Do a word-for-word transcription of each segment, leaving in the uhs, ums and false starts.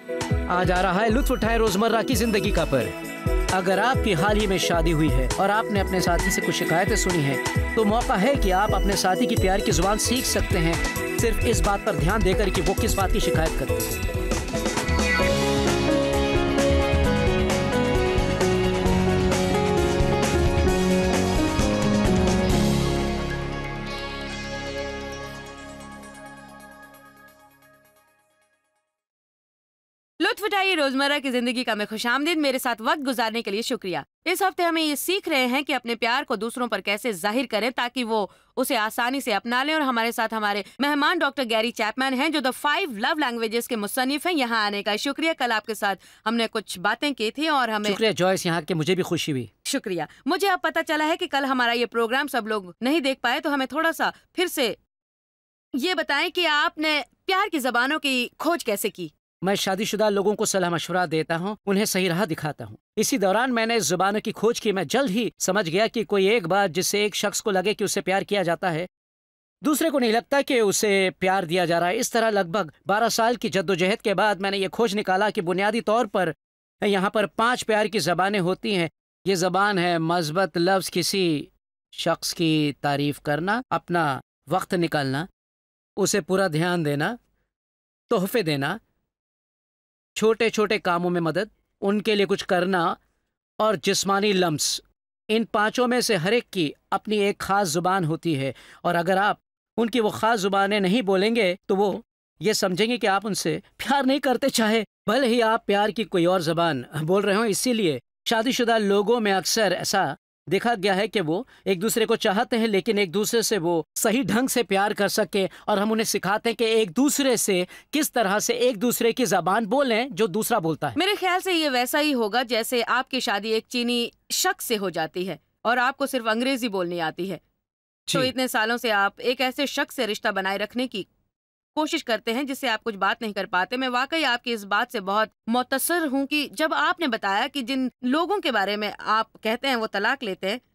आज आ रहा है लुत्फ उठाए रोजमर्रा की जिंदगी का पर। अगर आपकी हाल ही में शादी हुई है और आपने अपने साथी से कुछ शिकायतें सुनी हैं, तो मौका है कि आप अपने साथी की प्यार की जुबान सीख सकते हैं, सिर्फ इस बात पर ध्यान देकर कि वो किस बात की शिकायत करते हैं। लुत्फ उठाइए रोजमर्रा की जिंदगी का मैं खुशामदीद। मेरे साथ वक्त गुजारने के लिए शुक्रिया। इस हफ्ते हमें ये सीख रहे हैं कि अपने प्यार को दूसरों पर कैसे जाहिर करें ताकि वो उसे आसानी से अपना लें। और हमारे साथ हमारे मेहमान डॉक्टर गैरी चैपमैन हैं, जो द फाइव लव लैंग्वेजेस के मुसन्निफ हैं। यहाँ आने का शुक्रिया। कल आपके साथ हमने कुछ बातें की थी और हमें शुक्रिया जॉयस, यहाँ के मुझे भी खुशी हुई। शुक्रिया। मुझे अब पता चला है कि कल हमारा ये प्रोग्राम सब लोग नहीं देख पाए, तो हमें थोड़ा सा फिर से ये बताएं कि आपने प्यार की जबानों की खोज कैसे की। मैं शादीशुदा लोगों को सलाह मशवरा देता हूँ, उन्हें सही राह दिखाता हूँ। इसी दौरान मैंने इस जुबानों की खोज की। मैं जल्द ही समझ गया कि कोई एक बात जिससे एक शख्स को लगे कि उसे प्यार किया जाता है, दूसरे को नहीं लगता कि उसे प्यार दिया जा रहा है। इस तरह लगभग बारह साल की जद्दोजहद के बाद मैंने ये खोज निकाला कि बुनियादी तौर पर यहाँ पर पांच प्यार की जबानें होती हैं। ये जबान है मज़बत लफ्ज़, किसी शख्स की तारीफ करना, अपना वक्त निकालना, उसे पूरा ध्यान देना, तोहफे देना, छोटे छोटे कामों में मदद, उनके लिए कुछ करना और जिस्मानी लम्स। इन पांचों में से हर एक की अपनी एक खास जुबान होती है, और अगर आप उनकी वो खास जुबानें नहीं बोलेंगे तो वो ये समझेंगे कि आप उनसे प्यार नहीं करते, चाहे भले ही आप प्यार की कोई और जुबान बोल रहे हो। इसीलिए शादीशुदा लोगों में अक्सर ऐसा देखा गया है कि वो एक दूसरे को चाहते हैं, लेकिन एक दूसरे से वो सही ढंग से प्यार कर सके। और हम उन्हें सिखाते हैं कि एक दूसरे से किस तरह से एक दूसरे की जबान बोलें जो दूसरा बोलता है। मेरे ख्याल से ये वैसा ही होगा जैसे आपकी शादी एक चीनी शख्स से हो जाती है और आपको सिर्फ अंग्रेजी बोलनी आती है, तो इतने सालों से आप एक ऐसे शख्स से रिश्ता बनाए रखने की कोशिश करते हैं जिससे आप कुछ बात नहीं कर पाते। मैं वाकई आपकी इस बात से बहुत मुतअस्सिर हूँ कि जब आपने बताया कि जिन लोगों के बारे में आप कहते हैं वो तलाक लेते हैं,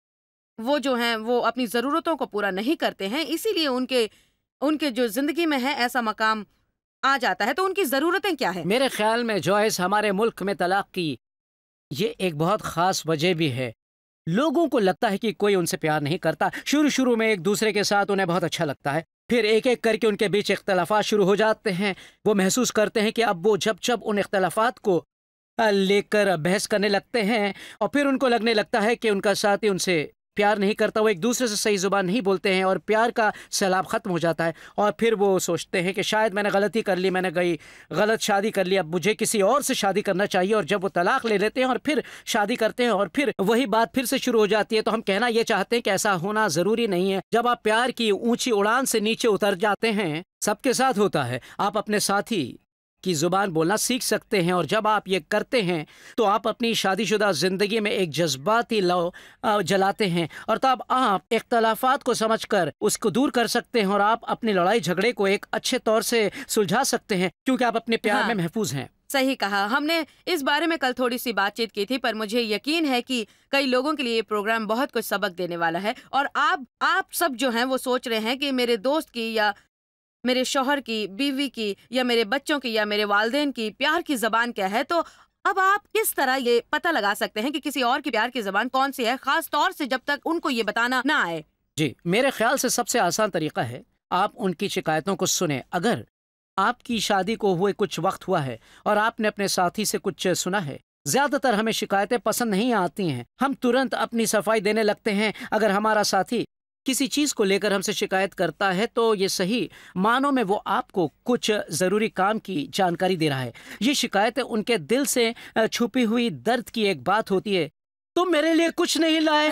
वो जो हैं वो अपनी ज़रूरतों को पूरा नहीं करते हैं, इसीलिए उनके उनके जो ज़िंदगी में है ऐसा मकाम आ जाता है। तो उनकी ज़रूरतें क्या है? मेरे ख्याल में जॉयस, हमारे मुल्क में तलाक की ये एक बहुत ख़ास वजह भी है। लोगों को लगता है कि कोई उनसे प्यार नहीं करता। शुरू शुरू में एक दूसरे के साथ उन्हें बहुत अच्छा लगता है, फिर एक एक करके उनके बीच इख्तलाफात शुरू हो जाते हैं। वो महसूस करते हैं कि अब वो जब जब उन इख्तलाफात को लेकर बहस करने लगते हैं और फिर उनको लगने लगता है कि उनका साथी उनसे प्यार नहीं करता, वो एक दूसरे से सही जुबान नहीं बोलते हैं और प्यार का सैलाब ख़त्म हो जाता है। और फिर वो सोचते हैं कि शायद मैंने गलती कर ली, मैंने गई गलत शादी कर ली, अब मुझे किसी और से शादी करना चाहिए। और जब वो तलाक ले लेते हैं और फिर शादी करते हैं और फिर वही बात फिर से शुरू हो जाती है। तो हम कहना ये चाहते हैं कि ऐसा होना ज़रूरी नहीं है। जब आप प्यार की ऊंची उड़ान से नीचे उतर जाते हैं, सबके साथ होता है, आप अपने साथी की जुबान बोलना सीख सकते हैं। और जब आप ये करते हैं तो आप अपनी शादीशुदा ज़िंदगी में एक जज्बाती लौ जलाते हैं, और तब आप इख्तलाफात को समझकर उसको दूर कर सकते हैं और आप अपनी लड़ाई झगड़े को एक अच्छे तौर से सुलझा सकते हैं, क्योंकि आप अपने प्यार हाँ, में महफूज हैं। सही कहा। हमने इस बारे में कल थोड़ी सी बातचीत की थी, पर मुझे यकीन है कि कई लोगों के लिए ये प्रोग्राम बहुत कुछ सबक देने वाला है। और आप आप सब जो हैं वो सोच रहे हैं कि मेरे दोस्त की या मेरे शौहर की, बीवी की या मेरे बच्चों की या मेरे वालिदैन की प्यार की ज़बान क्या है। तो अब आप किस तरह ये पता लगा सकते हैं कि किसी और की प्यार की ज़बान कौन सी है, खास तौर से जब तक उनको ये बताना ना आए? जी, मेरे ख्याल से सबसे आसान तरीका है आप उनकी शिकायतों को सुने। अगर आपकी शादी को हुए कुछ वक्त हुआ है और आपने अपने साथी से कुछ सुना है, ज्यादातर हमें शिकायतें पसंद नहीं आती हैं। हम तुरंत अपनी सफाई देने लगते हैं। अगर हमारा साथी किसी चीज को लेकर हमसे शिकायत करता है तो ये सही मानों में वो आपको कुछ जरूरी काम की जानकारी दे रहा है। ये शिकायतें उनके दिल से छुपी हुई दर्द की एक बात होती है। तुम मेरे लिए कुछ नहीं लाए।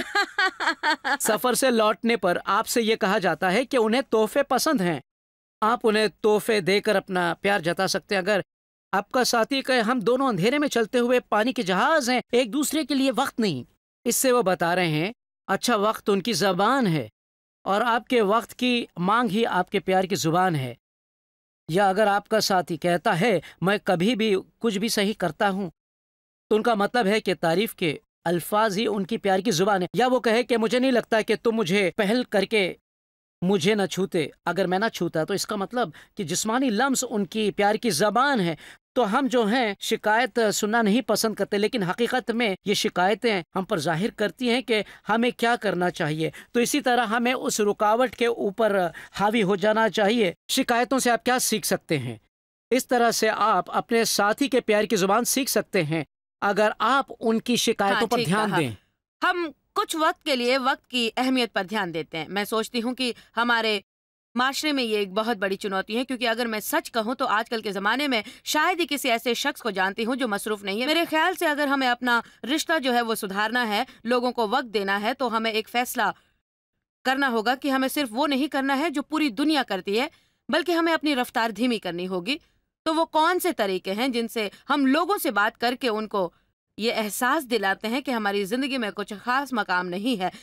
सफर से लौटने पर आपसे ये कहा जाता है कि उन्हें तोहफे पसंद हैं। आप उन्हें तोहफे देकर अपना प्यार जता सकते हैं। अगर आपका साथी कहे हम दोनों अंधेरे में चलते हुए पानी के जहाज हैं, एक दूसरे के लिए वक्त नहीं, इससे वो बता रहे हैं अच्छा वक्त उनकी जबान है और आपके वक्त की मांग ही आपके प्यार की जुबान है। या अगर आपका साथी कहता है मैं कभी भी कुछ भी सही करता हूँ, तो उनका मतलब है कि तारीफ के अल्फाज ही उनकी प्यार की जुबान है। या वो कहे कि मुझे नहीं लगता कि तुम मुझे पहल करके मुझे न छूते, अगर मैं ना छूता तो इसका मतलब कि जिस्मानी लम्स उनकी प्यार की जबान है। तो हम जो हैं शिकायत सुनना नहीं पसंद करते, लेकिन हकीकत में ये शिकायतें हम पर जाहिर करती हैं कि हमें क्या करना चाहिए। तो इसी तरह हमें उस रुकावट के ऊपर हावी हो जाना चाहिए। शिकायतों से आप क्या सीख सकते हैं? इस तरह से आप अपने साथी के प्यार की जुबान सीख सकते हैं अगर आप उनकी शिकायतों हाँ, पर ठीक ध्यान कहा। दें। हम कुछ वक्त के लिए वक्त की अहमियत पर ध्यान देते हैं। मैं सोचती हूँ कि हमारे माशरे में ये एक बहुत बड़ी चुनौती है, क्योंकि अगर मैं सच कहूँ तो आजकल के ज़माने में शायद ही किसी ऐसे शख्स को जानती हूँ जो मसरूफ़ नहीं है। मेरे ख्याल से अगर हमें अपना रिश्ता जो है वो सुधारना है, लोगों को वक्त देना है, तो हमें एक फ़ैसला करना होगा कि हमें सिर्फ वो नहीं करना है जो पूरी दुनिया करती है, बल्कि हमें अपनी रफ्तार धीमी करनी होगी। तो वो कौन से तरीके हैं जिनसे हम लोगों से बात करके उनको ये एहसास दिलाते हैं कि हमारी ज़िंदगी में कुछ ख़ास मकाम नहीं है।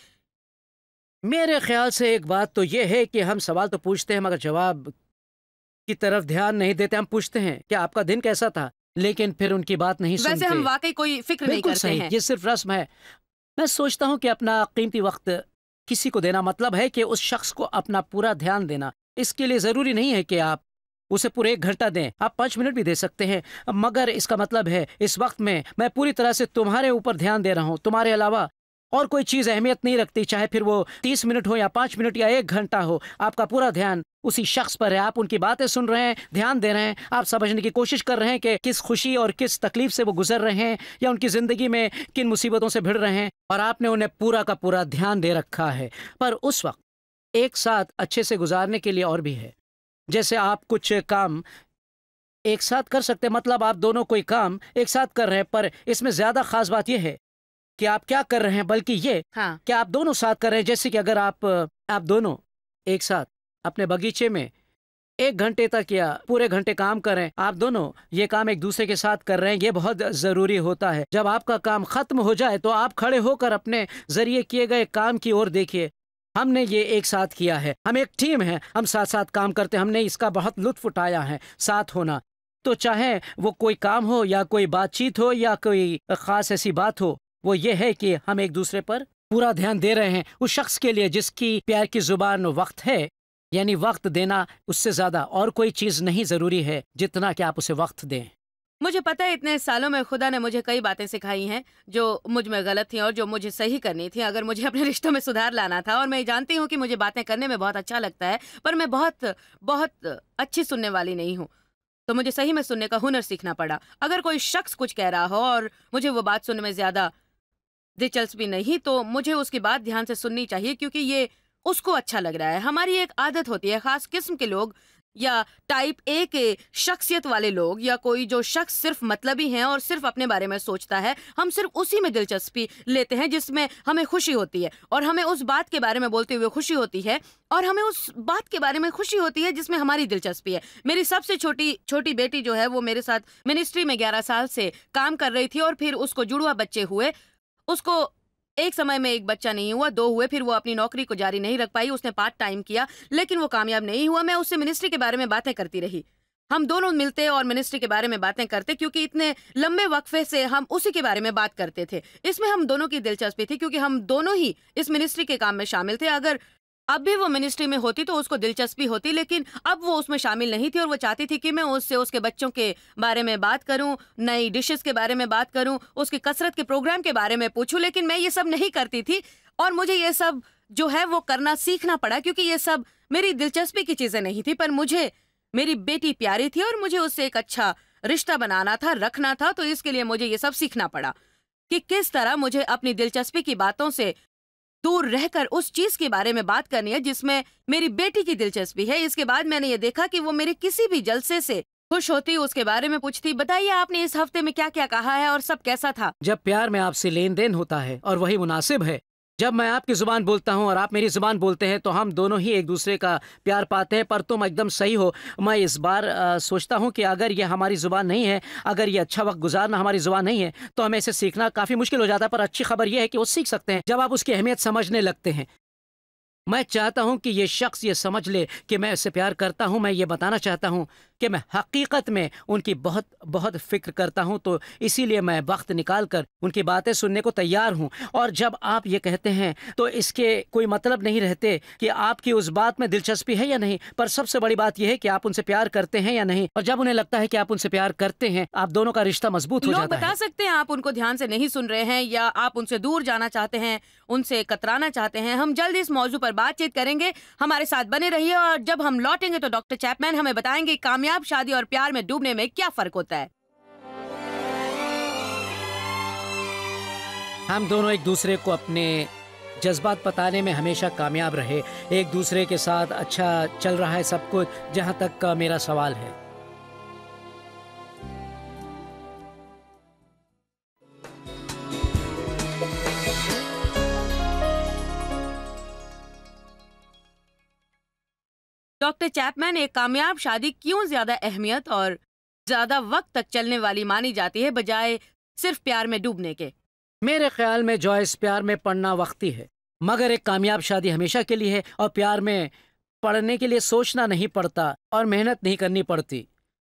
मेरे ख्याल से एक बात तो ये है कि हम सवाल तो पूछते हैं मगर जवाब की तरफ ध्यान नहीं देते। हम पूछते हैं कि आपका दिन कैसा था, लेकिन फिर उनकी बात नहीं वैसे सुनते। हम वाकई कोई फिक्र नहीं बिल्कुल करते सही, हैं। ये सिर्फ रस्म है। मैं सोचता हूँ कि अपना कीमती वक्त किसी को देना मतलब है कि उस शख्स को अपना पूरा ध्यान देना। इसके लिए ज़रूरी नहीं है कि आप उसे पूरे एक घंटा दें, आप पाँच मिनट भी दे सकते हैं, मगर इसका मतलब है इस वक्त में मैं पूरी तरह से तुम्हारे ऊपर ध्यान दे रहा हूँ। तुम्हारे अलावा और कोई चीज़ अहमियत नहीं रखती, चाहे फिर वो तीस मिनट हो या पाँच मिनट या एक घंटा हो। आपका पूरा ध्यान उसी शख्स पर है। आप उनकी बातें सुन रहे हैं, ध्यान दे रहे हैं, आप समझने की कोशिश कर रहे हैं कि किस खुशी और किस तकलीफ से वो गुजर रहे हैं या उनकी ज़िंदगी में किन मुसीबतों से भिड़ रहे हैं, और आपने उन्हें पूरा का पूरा ध्यान दे रखा है। पर उस वक्त एक साथ अच्छे से गुजारने के लिए और भी है। जैसे आप कुछ काम एक साथ कर सकते हैं, मतलब आप दोनों कोई काम एक साथ कर रहे हैं, पर इसमें ज़्यादा ख़ास बात यह है कि आप क्या कर रहे हैं, बल्कि ये हाँ। कि आप दोनों साथ कर रहे हैं। जैसे कि अगर आप आप दोनों एक साथ अपने बगीचे में एक घंटे तक या पूरे घंटे काम करें, आप दोनों ये काम एक दूसरे के साथ कर रहे हैं, ये बहुत ज़रूरी होता है। जब आपका काम ख़त्म हो जाए तो आप खड़े होकर अपने ज़रिए किए गए काम की ओर देखिए। हमने ये एक साथ किया है, हम एक टीम है, हम साथ साथ काम करते हैं, हमने इसका बहुत लुत्फ़ उठाया है साथ होना। तो चाहे वो कोई काम हो या कोई बातचीत हो या कोई ख़ास ऐसी बात हो, वो ये है कि हम एक दूसरे पर पूरा ध्यान दे रहे हैं। उस शख्स के लिए जिसकी प्यार की ज़ुबान वक्त है, यानी वक्त देना, उससे ज़्यादा और कोई चीज़ नहीं ज़रूरी है जितना कि आप उसे वक्त दें। मुझे पता है इतने सालों में खुदा ने मुझे कई बातें सिखाई हैं जो मुझ में गलत थी और जो मुझे सही करनी थी अगर मुझे अपने रिश्तों में सुधार लाना था। और मैं जानती हूँ कि मुझे बातें करने में बहुत अच्छा लगता है, पर मैं बहुत बहुत अच्छी सुनने वाली नहीं हूँ। तो मुझे सही में सुनने का हुनर सीखना पड़ा। अगर कोई शख्स कुछ कह रहा हो और मुझे वो बात सुनने में ज़्यादा दिलचस्पी नहीं, तो मुझे उसकी बात ध्यान से सुननी चाहिए, क्योंकि ये उसको अच्छा लग रहा है। हमारी एक आदत होती है, ख़ास किस्म के लोग या टाइप ए के शख्सियत वाले लोग या कोई जो शख्स सिर्फ मतलबी हैं और सिर्फ अपने बारे में सोचता है, हम सिर्फ उसी में दिलचस्पी लेते हैं जिसमें हमें खुशी होती है, और हमें उस बात के बारे में बोलते हुए खुशी होती है, और हमें उस बात के बारे में खुशी होती है जिसमें हमारी दिलचस्पी है। मेरी सबसे छोटी छोटी बेटी जो है वो मेरे साथ मिनिस्ट्री में ग्यारह साल से काम कर रही थी, और फिर उसको जुड़वा बच्चे हुए। उसको एक समय में एक बच्चा नहीं हुआ, दो हुए, फिर वो अपनी नौकरी को जारी नहीं रख पाई। उसने पार्ट टाइम किया लेकिन वो कामयाब नहीं हुआ। मैं उससे मिनिस्ट्री के बारे में बातें करती रही। हम दोनों मिलते और मिनिस्ट्री के बारे में बातें करते, क्योंकि इतने लंबे वक्फे से हम उसी के बारे में बात करते थे। इसमें हम दोनों की दिलचस्पी थी, क्योंकि हम दोनों ही इस मिनिस्ट्री के काम में शामिल थे। अगर अब भी वो मिनिस्ट्री में होती तो उसको दिलचस्पी होती, लेकिन अब वो उसमें शामिल नहीं थी, और वो चाहती थी कि मैं उससे उसके बच्चों के बारे में बात करूं, नई डिशेस के बारे में बात करूं, उसकी कसरत के प्रोग्राम के बारे में पूछूं। लेकिन मैं ये सब नहीं करती थी, और मुझे ये सब जो है वो करना सीखना पड़ा, क्योंकि ये सब मेरी दिलचस्पी की चीज़ें नहीं थी। पर मुझे मेरी बेटी प्यारी थी और मुझे उससे एक अच्छा रिश्ता बनाना था, रखना था। तो इसके लिए मुझे ये सब सीखना पड़ा कि किस तरह मुझे अपनी दिलचस्पी की बातों से दूर रहकर उस चीज के बारे में बात करनी है जिसमें मेरी बेटी की दिलचस्पी है। इसके बाद मैंने ये देखा कि वो मेरे किसी भी जलसे से खुश होती, उसके बारे में पूछती, बताइए आपने इस हफ्ते में क्या क्या कहा है और सब कैसा था। जब प्यार में आपसे लेन देन होता है और वही मुनासिब है, जब मैं आपकी ज़ुबान बोलता हूँ और आप मेरी ज़ुबान बोलते हैं, तो हम दोनों ही एक दूसरे का प्यार पाते हैं। पर तुम एकदम सही हो। मैं इस बार आ, सोचता हूँ कि अगर ये हमारी ज़ुबान नहीं है, अगर ये अच्छा वक्त गुजारना हमारी ज़ुबान नहीं है, तो हमें इसे सीखना काफ़ी मुश्किल हो जाता है। पर अच्छी खबर यह है कि वो सीख सकते हैं जब आप उसकी अहमियत समझने लगते हैं। मैं चाहता हूँ कि ये शख्स ये समझ ले कि मैं इससे प्यार करता हूँ। मैं ये बताना चाहता हूँ कि मैं हकीकत में उनकी बहुत बहुत फ़िक्र करता हूं, तो इसीलिए मैं वक्त निकाल कर उनकी बातें सुनने को तैयार हूं। और जब आप ये कहते हैं तो इसके कोई मतलब नहीं रहते कि आपकी उस बात में दिलचस्पी है या नहीं, पर सबसे बड़ी बात यह है कि आप उनसे प्यार करते हैं या नहीं। और जब उन्हें लगता है कि आप उनसे प्यार करते हैं, आप दोनों का रिश्ता मजबूत हो लोग जाता बता है। सकते हैं आप उनको ध्यान से नहीं सुन रहे हैं या आप उनसे दूर जाना चाहते हैं, उनसे कतराना चाहते हैं। हम जल्द इस मौजू पर बातचीत करेंगे, हमारे साथ बने रहिए। और जब हम लौटेंगे तो डॉक्टर चैपमैन हमें बताएंगे कामयाब शादी और प्यार में डूबने में क्या फर्क होता है। हम दोनों एक दूसरे को अपने जज्बात बताने में हमेशा कामयाब रहे। एक दूसरे के साथ अच्छा चल रहा है सब कुछ, जहां तक का मेरा सवाल है। डॉक्टर चैपमैन, एक कामयाब शादी क्यों ज्यादा अहमियत और ज्यादा वक्त तक चलने वाली मानी जाती है बजाय सिर्फ प्यार में डूबने के? मेरे ख्याल में जॉयस, प्यार में पड़ना वक्ती है, मगर एक कामयाब शादी हमेशा के लिए है। और प्यार में पड़ने के लिए सोचना नहीं पड़ता और मेहनत नहीं करनी पड़ती।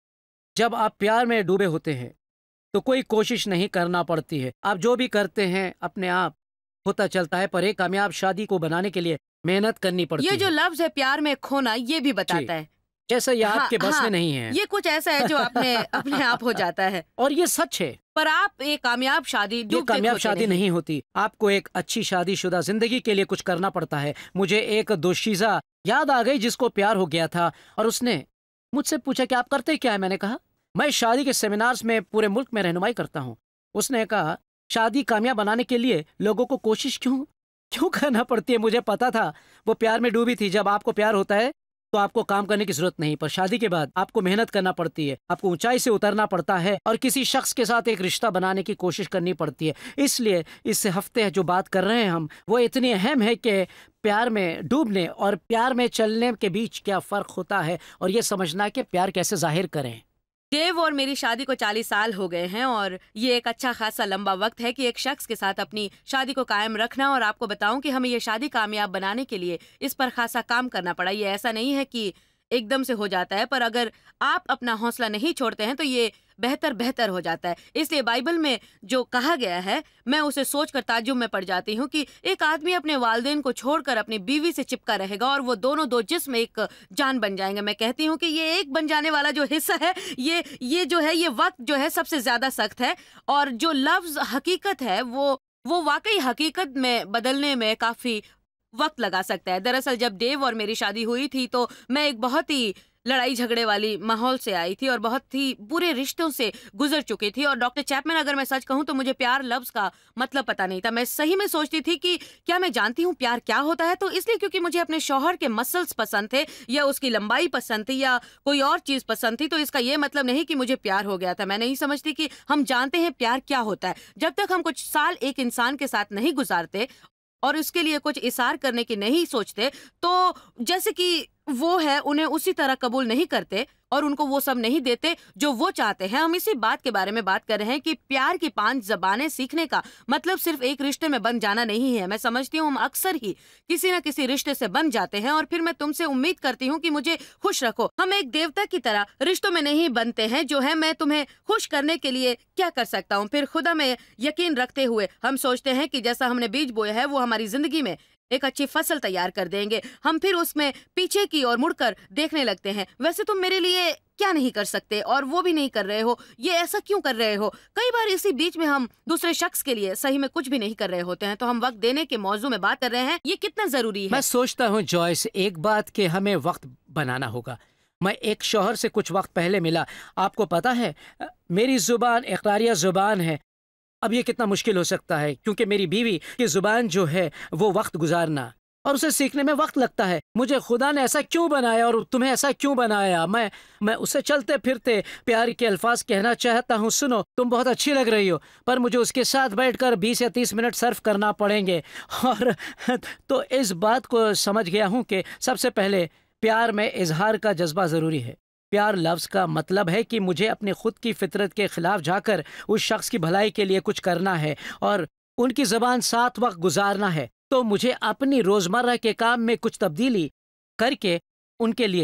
जब आप प्यार में डूबे होते हैं तो कोई कोशिश नहीं करना पड़ती है, आप जो भी करते हैं अपने आप होता चलता है। पर एक कामयाब शादी को बनाने के लिए मेहनत करनी पड़ती ये है। जो लफ्ज है प्यार में खोना, ये भी बताता है जैसे ये हाँ, आपके बस हाँ, में नहीं है। ये कुछ ऐसा है जो अपने अपने आप हो जाता है। और ये सच है। पर आप एक कामयाब शादी ये डूबते कामयाब खोते शादी नहीं। नहीं होती। आपको एक अच्छी शादीशुदा जिंदगी के लिए कुछ करना पड़ता है। मुझे एक दोशीज़ा याद आ गई जिसको प्यार हो गया था और उसने मुझसे पूछा कि आप करते क्या है। मैंने कहा मैं शादी के सेमिनार्स में पूरे मुल्क में रहनुमाई करता हूँ। उसने कहा शादी कामयाब बनाने के लिए लोगों को कोशिश क्यों क्यों करना पड़ती है। मुझे पता था वो प्यार में डूबी थी। जब आपको प्यार होता है तो आपको काम करने की जरूरत नहीं, पर शादी के बाद आपको मेहनत करना पड़ती है, आपको ऊंचाई से उतरना पड़ता है और किसी शख्स के साथ एक रिश्ता बनाने की कोशिश करनी पड़ती है। इसलिए इस हफ्ते जो बात कर रहे हैं हम, वो इतनी अहम है कि प्यार में डूबने और प्यार में चलने के बीच क्या फ़र्क होता है और ये समझना कि प्यार कैसे जाहिर करें। देव और मेरी शादी को चालीस साल हो गए हैं और ये एक अच्छा खासा लंबा वक्त है कि एक शख्स के साथ अपनी शादी को कायम रखना। और आपको बताऊं कि हमें ये शादी कामयाब बनाने के लिए इस पर खासा काम करना पड़ा। ये ऐसा नहीं है कि एकदम से हो जाता है, पर अगर आप अपना हौसला नहीं छोड़ते हैं तो ये बेहतर बेहतर हो जाता है। इसलिए बाइबल में जो कहा गया है, मैं उसे सोचकर ताज्जुब में पड़ जाती हूँ कि एक आदमी अपने वालिदैन को छोड़कर अपनी बीवी से चिपका रहेगा और वो दोनों दो जिस्म एक जान बन जाएंगे। मैं कहती हूँ कि ये एक बन जाने वाला जो हिस्सा है, ये ये जो है, ये वक्त जो है सबसे ज्यादा सख्त है। और जो लफ्ज हकीकत है वो वो वाकई हकीकत में बदलने में काफी वक्त लगा सकता है। दरअसल जब डेव और मेरी शादी हुई थी तो मैं एक बहुत ही लड़ाई झगड़े वाली माहौल से आई थी और बहुत ही बुरे रिश्तों से गुजर चुकी थी। और डॉक्टर चैपमैन, अगर मैं सच कहूं तो मुझे प्यार लफ्ज का मतलब पता नहीं था। मैं सही में सोचती थी कि क्या मैं जानती हूं प्यार क्या होता है, तो इसलिए क्योंकि मुझे अपने शौहर के मसल्स पसंद थे या उसकी लंबाई पसंद थी या कोई और चीज पसंद थी, तो इसका ये मतलब नहीं कि मुझे प्यार हो गया था। मैं नहीं समझती कि हम जानते हैं प्यार क्या होता है। जब तक हम कुछ साल एक इंसान के साथ नहीं गुजारते और उसके लिए कुछ इशार करने की नहीं सोचते, तो जैसे कि वो है उन्हें उसी तरह कबूल नहीं करते और उनको वो सब नहीं देते जो वो चाहते हैं। हम इसी बात के बारे में बात कर रहे हैं कि प्यार की पांच जबानें सीखने का मतलब सिर्फ एक रिश्ते में बन जाना नहीं है। मैं समझती हूँ हम अक्सर ही किसी न किसी रिश्ते से बन जाते हैं और फिर मैं तुमसे उम्मीद करती हूँ कि मुझे खुश रखो। हम एक देवता की तरह रिश्तों में नहीं बनते हैं जो है मैं तुम्हें खुश करने के लिए क्या कर सकता हूँ। फिर खुदा में यकीन रखते हुए हम सोचते हैं कि जैसा हमने बीज बोया है वो हमारी जिंदगी में एक अच्छी फसल तैयार कर देंगे। हम फिर उसमें पीछे की ओर मुड़कर देखने लगते हैं, वैसे तुम मेरे लिए क्या नहीं कर सकते और वो भी नहीं कर रहे हो, ये ऐसा क्यों कर रहे हो। कई बार इसी बीच में हम दूसरे शख्स के लिए सही में कुछ भी नहीं कर रहे होते हैं। तो हम वक्त देने के मौजू में बात कर रहे हैं, ये कितना जरूरी है। मैं सोचता हूँ जॉयस, एक बात कि हमें वक्त बनाना होगा। मैं एक शौहर से कुछ वक्त पहले मिला। आपको पता है मेरी जुबान इकरारिया जुबान है। अब ये कितना मुश्किल हो सकता है क्योंकि मेरी बीवी की जुबान जो है वो वक्त गुजारना और उसे सीखने में वक्त लगता है। मुझे खुदा ने ऐसा क्यों बनाया और तुम्हें ऐसा क्यों बनाया। मैं मैं उसे चलते फिरते प्यार के अल्फाज कहना चाहता हूँ, सुनो तुम बहुत अच्छी लग रही हो, पर मुझे उसके साथ बैठकर बीस या तीस मिनट सर्फ करना पड़ेंगे। और तो इस बात को समझ गया हूँ कि सबसे पहले प्यार में इजहार का जज्बा ज़रूरी है। प्यार लफ्ज़ का मतलब है कि मुझे अपने खुद की फितरत के खिलाफ जाकर उस शख्स की भलाई के लिए कुछ करना है और उनकी ज़बान साथ वक्त गुजारना है। तो मुझे अपनी रोज़मर्रा के काम में कुछ तब्दीली करके उनके लिए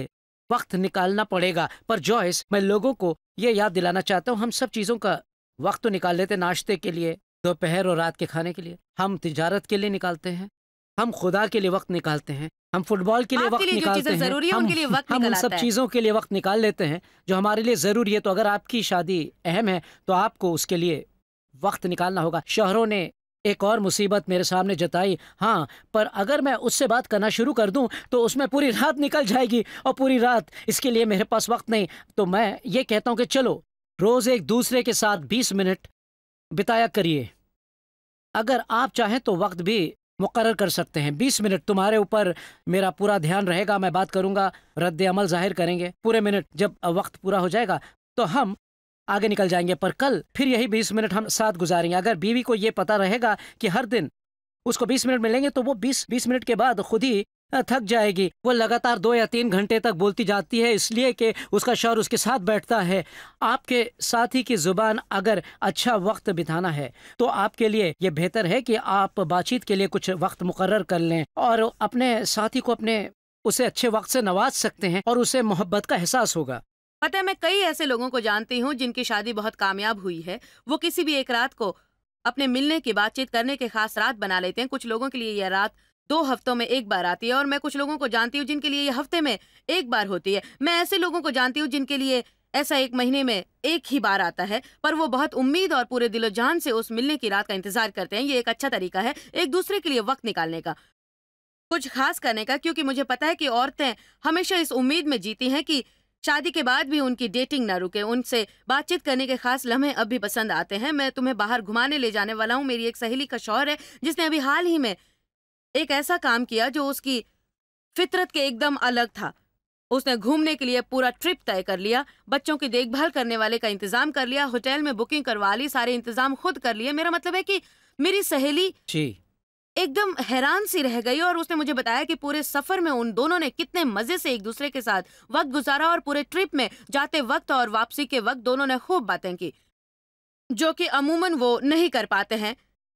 वक्त निकालना पड़ेगा। पर जॉयस, मैं लोगों को ये याद दिलाना चाहता हूँ, हम सब चीज़ों का वक्त तो निकाल लेते, नाश्ते के लिए, दोपहर और रात के खाने के लिए, हम तिजारत के लिए निकालते हैं, हम खुदा के लिए वक्त निकालते हैं, हम फुटबॉल के लिए वक्त निकालते हैं, जरूरी है हम, उनके लिए वक्त हम उन सब चीज़ों के लिए वक्त निकाल लेते हैं जो हमारे लिए ज़रूरी है। तो अगर आपकी शादी अहम है तो आपको उसके लिए वक्त निकालना होगा। शोहरों ने एक और मुसीबत मेरे सामने जताई, हाँ, पर अगर मैं उससे बात करना शुरू कर दूं तो उसमें पूरी रात निकल जाएगी और पूरी रात इसके लिए मेरे पास वक्त नहीं। तो मैं ये कहता हूं कि चलो रोज़ एक दूसरे के साथ बीस मिनट बिताया करिए। अगर आप चाहें तो वक्त भी मुकर्रर कर सकते हैं। बीस मिनट तुम्हारे ऊपर मेरा पूरा ध्यान रहेगा, मैं बात करूंगा, रद्द अमल जाहिर करेंगे पूरे मिनट। जब वक्त पूरा हो जाएगा तो हम आगे निकल जाएंगे, पर कल फिर यही बीस मिनट हम साथ गुजारेंगे। अगर बीवी को ये पता रहेगा कि हर दिन उसको बीस मिनट मिलेंगे तो वो बीस बीस मिनट के बाद खुद ही थक जाएगी। वो लगातार दो या तीन घंटे तक बोलती जाती है इसलिए कि उसका शौहर उसके साथ बैठता है। आपके साथी की जुबान अगर अच्छा वक्त बिताना है तो आपके लिए ये बेहतर है कि आप बातचीत के लिए कुछ वक्त मुकर्रर कर लें और अपने साथी को अपने उसे अच्छे वक्त से नवाज सकते हैं और उसे मोहब्बत का एहसास होगा। पता है, मैं कई ऐसे लोगों को जानती हूँ जिनकी शादी बहुत कामयाब हुई है। वो किसी भी एक रात को अपने मिलने की, बातचीत करने के खास रात बना लेते हैं। कुछ लोगों के लिए यह रात दो हफ्तों में एक बार आती है और मैं कुछ लोगों को जानती हूँ जिनके लिए ये हफ्ते में एक बार होती है। मैं ऐसे लोगों को जानती हूँ जिनके लिए ऐसा एक महीने में एक ही बार आता है, पर वो बहुत उम्मीद और पूरे दिलो जान से उस मिलने की रात का इंतजार करते हैं। ये एक अच्छा तरीका है एक दूसरे के लिए वक्त निकालने का, कुछ खास करने का, क्योंकि मुझे पता है कि औरतें हमेशा इस उम्मीद में जीती हैं कि शादी के बाद भी उनकी डेटिंग ना रुके, उनसे बातचीत करने के खास लम्हे अब भी पसंद आते हैं। मैं तुम्हें बाहर घुमाने ले जाने वाला हूँ। मेरी एक सहेली का शौहर है जिसने अभी हाल ही में एक ऐसा काम किया जो उसकी फितरत के एकदम अलग था। उसने घूमने के लिए पूरा ट्रिप तय कर लिया, बच्चों की देखभाल करने वाले का इंतजाम कर लिया, होटल में बुकिंग करवा ली, सारे इंतजाम खुद कर लिए। मेरा मतलब है कि मेरी सहेली जी एकदम हैरान सी रह गई और उसने मुझे बताया कि पूरे सफर में उन दोनों ने कितने मजे से एक दूसरे के साथ वक्त गुजारा और पूरे ट्रिप में जाते वक्त और वापसी के वक्त दोनों ने खूब बातें की, जो कि अमूमन वो नहीं कर पाते हैं।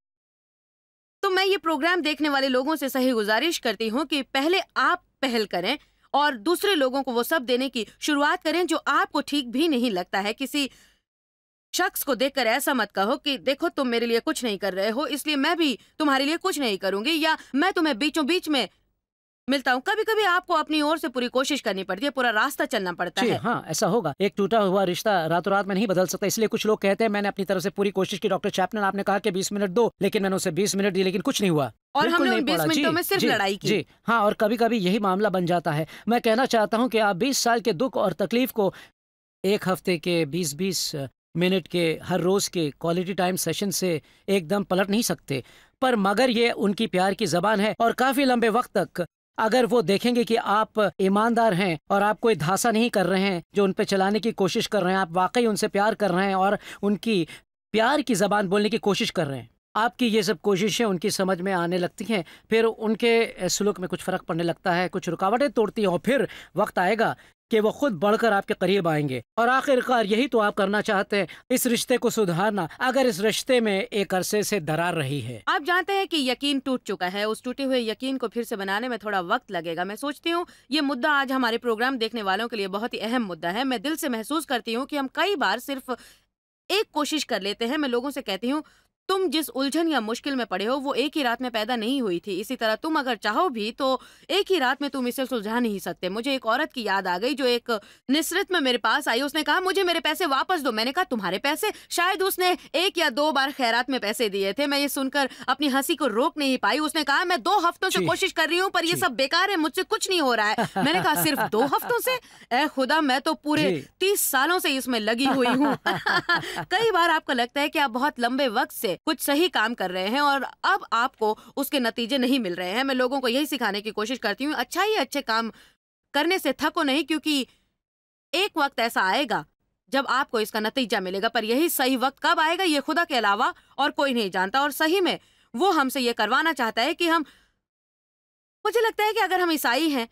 तो मैं ये प्रोग्राम देखने वाले लोगों से सही गुजारिश करती हूँ कि पहले आप पहल करें और दूसरे लोगों को वो सब देने की शुरुआत करें जो आपको ठीक भी नहीं लगता है। किसी शख्स को देखकर ऐसा मत कहो कि देखो तुम मेरे लिए कुछ नहीं कर रहे हो इसलिए मैं भी तुम्हारे लिए कुछ नहीं करूंगी, या मैं तुम्हें बीचों बीच में मिलता हूँ। कभी कभी आपको अपनी ओर से पूरी कोशिश करनी पड़ती है, पूरा रास्ता चलना पड़ता है। हाँ, ऐसा होगा। एक टूटा हुआ रिश्ता रातों रात में नहीं बदल सकता, इसलिए कुछ लोग कहते हैं मैंने अपनी तरफ से पूरी कोशिश की। डॉक्टर चैपमैन, आपने कहा कि बीस मिनट दो, लेकिन मैंने उसे बीस मिनट दी लेकिन कुछ नहीं हुआ और हमने उन बीस मिनटों में सिर्फ लड़ाई की। जी हाँ, और कभी कभी यही मामला बन जाता है। मैं कहना चाहता हूँ कि आप बीस साल के दुख और तकलीफ को एक हफ्ते के बीस बीस मिनट के हर रोज के क्वालिटी टाइम सेशन से एकदम पलट नहीं सकते, पर मगर ये उनकी प्यार की जबान है और काफी लंबे वक्त तक अगर वो देखेंगे कि आप ईमानदार हैं और आप कोई धासा नहीं कर रहे हैं जो उन पे चलाने की कोशिश कर रहे हैं, आप वाकई उनसे प्यार कर रहे हैं और उनकी प्यार की जबान बोलने की कोशिश कर रहे हैं, आपकी ये सब कोशिशें उनकी समझ में आने लगती हैं, फिर उनके सुलूक में कुछ फ़र्क पड़ने लगता है, कुछ रुकावटें तोड़ती हैं और फिर वक्त आएगा कि वो खुद बढ़कर आपके करीब आएंगे। और आखिरकार यही तो आप करना चाहते हैं, इस रिश्ते को सुधारना, अगर इस रिश्ते में एक अरसे से दरार रही है। आप जानते हैं कि यकीन टूट चुका है, उस टूटे हुए यकीन को फिर से बनाने में थोड़ा वक्त लगेगा। मैं सोचती हूँ ये मुद्दा आज हमारे प्रोग्राम देखने वालों के लिए बहुत ही अहम मुद्दा है। मैं दिल से महसूस करती हूँ कि हम कई बार सिर्फ एक कोशिश कर लेते हैं। मैं लोगों से कहती हूँ तुम जिस उलझन या मुश्किल में पड़े हो वो एक ही रात में पैदा नहीं हुई थी, इसी तरह तुम अगर चाहो भी तो एक ही रात में तुम इसे सुलझा नहीं सकते। मुझे एक औरत की याद आ गई जो एक निसरत में मेरे पास आई। उसने कहा मुझे मेरे पैसे वापस दो। मैंने कहा तुम्हारे पैसे? शायद उसने एक या दो बार खैरात में पैसे दिए थे। मैं ये सुनकर अपनी हंसी को रोक नहीं पाई। उसने कहा मैं दो हफ्तों से कोशिश कर रही हूँ पर ये सब बेकार है, मुझसे कुछ नहीं हो रहा है। मैंने कहा सिर्फ दो हफ्तों से? ए खुदा, मैं तो पूरे तीस सालों से इसमें लगी हुई हूँ। कई बार आपको लगता है कि आप बहुत लंबे वक्त से कुछ सही काम कर रहे हैं और अब आपको उसके नतीजे नहीं मिल रहे हैं। मैं लोगों को यही सिखाने की कोशिश करती हूँ, अच्छा ही अच्छे काम करने से थको नहीं, क्योंकि एक वक्त ऐसा आएगा जब आपको इसका नतीजा मिलेगा। पर यही सही वक्त कब आएगा ये खुदा के अलावा और कोई नहीं जानता। और सही में वो हमसे ये करवाना चाहता है कि हम, मुझे लगता है कि अगर हम ईसाई हैं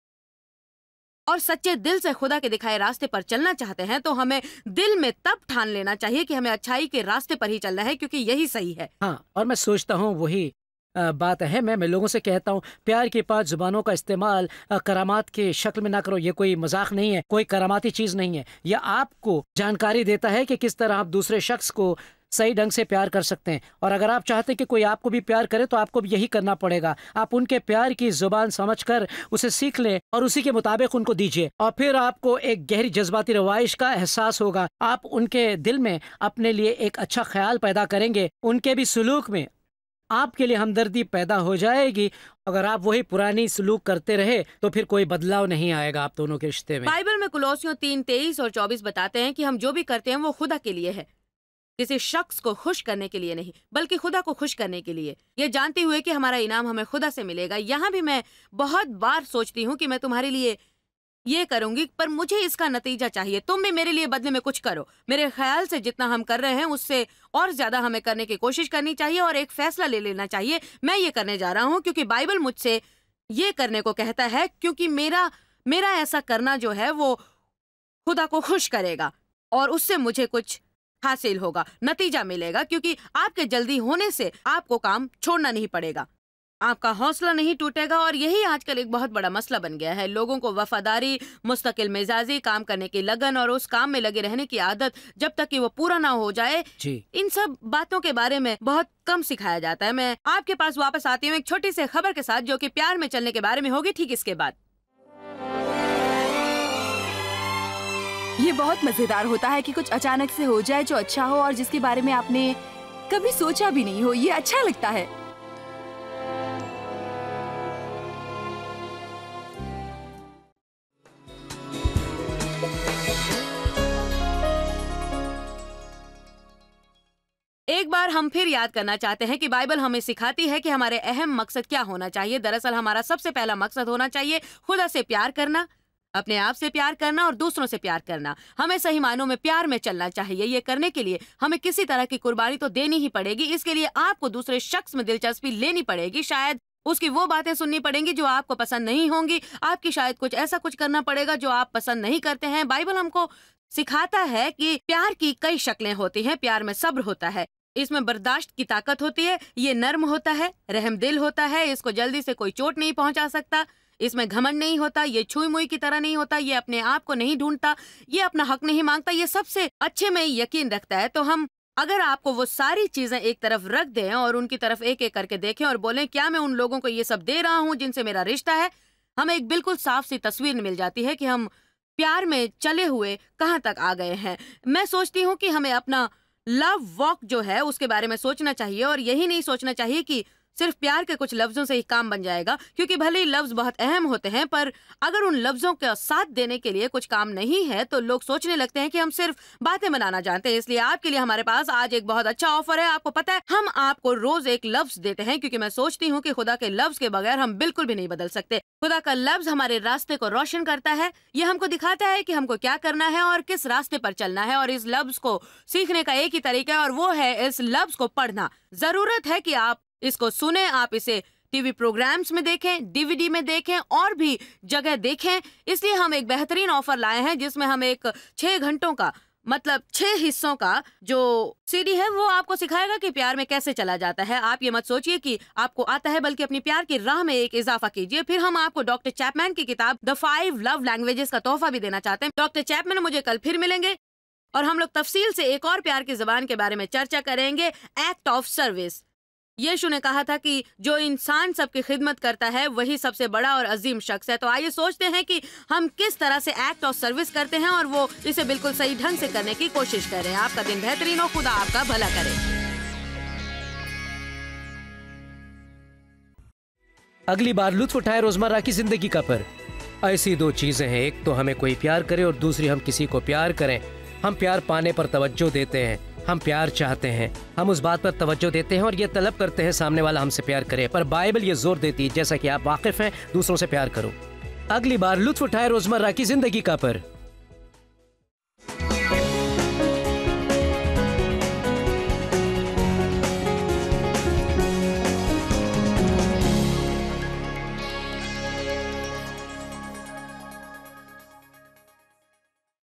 और सच्चे दिल से खुदा के दिखाए रास्ते पर चलना चाहते हैं तो हमें दिल में तब ठान लेना चाहिए कि हमें अच्छाई के रास्ते पर ही चलना है, क्योंकि यही सही है। हाँ, और मैं सोचता हूँ वही अ, बात है। मैं मैं लोगों से कहता हूँ प्यार की पांच जुबानों का इस्तेमाल अ, करामात की शक्ल में ना करो। ये कोई मजाक नहीं है, कोई करामाती चीज़ नहीं है। यह आपको जानकारी देता है कि किस तरह आप दूसरे शख्स को सही ढंग से प्यार कर सकते हैं। और अगर आप चाहते हैं कि कोई आपको भी प्यार करे तो आपको भी यही करना पड़ेगा। आप उनके प्यार की जुबान समझकर उसे सीख लें और उसी के मुताबिक उनको दीजिए, और फिर आपको एक गहरी जज्बाती रवाइश का एहसास होगा। आप उनके दिल में अपने लिए एक अच्छा ख्याल पैदा करेंगे, उनके भी सलूक में आपके लिए हमदर्दी पैदा हो जाएगी। अगर आप वही पुरानी सलूक करते रहे तो फिर कोई बदलाव नहीं आएगा आप दोनों के रिश्ते में। बाइबल में कुलोसियों तीन तेईस और चौबीस बताते हैं कि हम जो भी करते हैं वो खुदा के लिए है, किसी शख्स को खुश करने के लिए नहीं, बल्कि खुदा को खुश करने के लिए, ये जानते हुए कि हमारा इनाम हमें खुदा से मिलेगा। यहाँ भी मैं बहुत बार सोचती हूँ कि मैं तुम्हारे लिए ये करूंगी, पर मुझे इसका नतीजा चाहिए। तुम भी मेरे लिए बदले में कुछ करो। मेरे ख्याल से जितना हम कर रहे हैं उससे और ज्यादा हमें करने की कोशिश करनी चाहिए और एक फैसला ले लेना चाहिए। मैं ये करने जा रहा हूँ क्योंकि बाइबल मुझसे ये करने को कहता है, क्योंकि मेरा मेरा ऐसा करना जो है वो खुदा को खुश करेगा और उससे मुझे कुछ हासिल होगा, नतीजा मिलेगा। क्योंकि आपके जल्दी होने से आपको काम छोड़ना नहीं पड़ेगा, आपका हौसला नहीं टूटेगा। और यही आजकल एक बहुत बड़ा मसला बन गया है। लोगों को वफादारी, मुस्तकिल मिजाजी, काम करने की लगन और उस काम में लगे रहने की आदत जब तक कि वो पूरा ना हो जाए, इन सब बातों के बारे में बहुत कम सिखाया जाता है। मैं आपके पास वापस आती हूँ एक छोटी सी खबर के साथ जो कि प्यार में चलने के बारे में होगी ठीक इसके बाद। ये बहुत मजेदार होता है कि कुछ अचानक से हो जाए जो अच्छा हो और जिसके बारे में आपने कभी सोचा भी नहीं हो। ये अच्छा लगता है। एक बार हम फिर याद करना चाहते हैं कि बाइबल हमें सिखाती है कि हमारे अहम मकसद क्या होना चाहिए। दरअसल हमारा सबसे पहला मकसद होना चाहिए खुदा से प्यार करना, अपने आप से प्यार करना और दूसरों से प्यार करना। हमें सही मानों में प्यार में चलना चाहिए। ये करने के लिए हमें किसी तरह की कुर्बानी तो देनी ही पड़ेगी। इसके लिए आपको दूसरे शख्स में दिलचस्पी लेनी पड़ेगी। शायद उसकी वो बातें सुननी पड़ेंगी जो आपको पसंद नहीं होंगी। आपकी शायद कुछ ऐसा कुछ करना पड़ेगा जो आप पसंद नहीं करते हैं। बाइबल हमको सिखाता है कि प्यार की कई शक्लें होती हैं। प्यार में सब्र होता है, इसमें बर्दाश्त की ताकत होती है, ये नर्म होता है, रहमदिल होता है, इसको जल्दी से कोई चोट नहीं पहुंचा सकता, इसमें घमंड नहीं होता, ये छुई मुई की तरह नहीं होता, ये अपने आप को नहीं ढूंढता, ये अपना हक नहीं मांगता, ये सबसे अच्छे में यकीन रखता है। तो हम अगर आपको वो सारी चीजें एक तरफ रख दें और उनकी तरफ एक एक करके देखें और बोलें क्या मैं उन लोगों को ये सब दे रहा हूँ जिनसे मेरा रिश्ता है, हमें एक बिल्कुल साफ सी तस्वीर मिल जाती है कि हम प्यार में चले हुए कहाँ तक आ गए हैं। मैं सोचती हूँ कि हमें अपना लव वॉक जो है उसके बारे में सोचना चाहिए और यही नहीं सोचना चाहिए कि सिर्फ प्यार के कुछ लफ्जों से ही काम बन जाएगा, क्योंकि भले ही लफ्ज बहुत अहम होते हैं पर अगर उन लफ्जों का साथ देने के लिए कुछ काम नहीं है तो लोग सोचने लगते हैं कि हम सिर्फ बातें बनाना जानते हैं। इसलिए आपके लिए हमारे पास आज एक बहुत अच्छा ऑफर है। आपको पता है हम आपको रोज एक लफ्ज देते हैं, क्योंकि मैं सोचती हूँ कि खुदा के लफ्ज के बगैर हम बिल्कुल भी नहीं बदल सकते। खुदा का लफ्ज हमारे रास्ते को रोशन करता है, ये हमको दिखाता है कि हमको क्या करना है और किस रास्ते पर चलना है। और इस लफ्ज को सीखने का एक ही तरीका है और वो है इस लफ्ज को पढ़ना। जरूरत है कि आप इसको सुने, आप इसे टीवी प्रोग्राम्स में देखें, डीवीडी में देखें और भी जगह देखें। इसलिए हम एक बेहतरीन ऑफर लाए हैं जिसमें हम एक छह घंटों का मतलब छह हिस्सों का जो सीडी है वो आपको सिखाएगा कि प्यार में कैसे चला जाता है। आप ये मत सोचिए कि आपको आता है, बल्कि अपनी प्यार की राह में एक इजाफा कीजिए। फिर हम आपको डॉक्टर चैपमैन की किताब द फाइव लव लैंग्वेजेस का तोहफा भी देना चाहते हैं। डॉक्टर चैपमैन मुझे कल फिर मिलेंगे और हम लोग तफसील से एक और प्यार की जबान के बारे में चर्चा करेंगे, एक्ट ऑफ सर्विस। यीशु ने कहा था कि जो इंसान सबकी खिदमत करता है वही सबसे बड़ा और अजीम शख्स है। तो आइए सोचते हैं कि हम किस तरह से एक्ट ऑफ सर्विस करते हैं और वो इसे बिल्कुल सही ढंग से करने की कोशिश करें। आपका दिन बेहतरीन हो, खुदा आपका भला करे। अगली बार लुत्फ उठाए रोजमर्रा की जिंदगी का पर। ऐसी दो चीजें हैं, एक तो हमें कोई प्यार करे और दूसरी हम किसी को प्यार करें। हम प्यार पाने पर तवज्जो देते हैं, हम प्यार चाहते हैं, हम उस बात पर तवज्जो देते हैं और ये तलब करते हैं सामने वाला हमसे प्यार करे। पर बाइबल ये जोर देती है, जैसा कि आप वाकिफ हैं, दूसरों से प्यार करो। अगली बार लुत्फ उठाए रोजमर्रा की जिंदगी का पर।